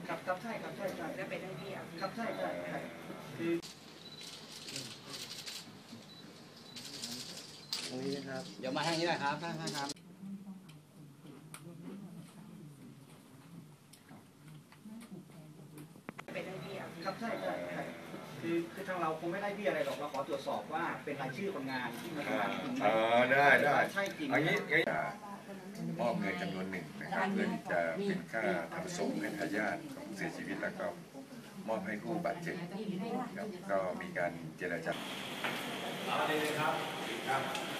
ครับใช่ครับใช่แล้วไปได้เบี้ยครับใช่คือตรงนี้นะครับเดี๋ยวมาทางนี้นะครับท่านครับไปได้เบี้ยครับใช่คือทางเราคงไม่ได้เบี้ยอะไรหรอกเราขอตรวจสอบว่าเป็นรายชื่อคนงานที่มาทำงานจริงไหมได้ใช่จริงอันนี้มอบเงินจำนวนหนึ่งนะครับเพื่อที่จะเป็นค่าทำศพให้ทายาทของผู้เสียชีวิตแล้วก็มอบให้ผู้บาดเจ็บครับก็มีการเจรจาเลยครับ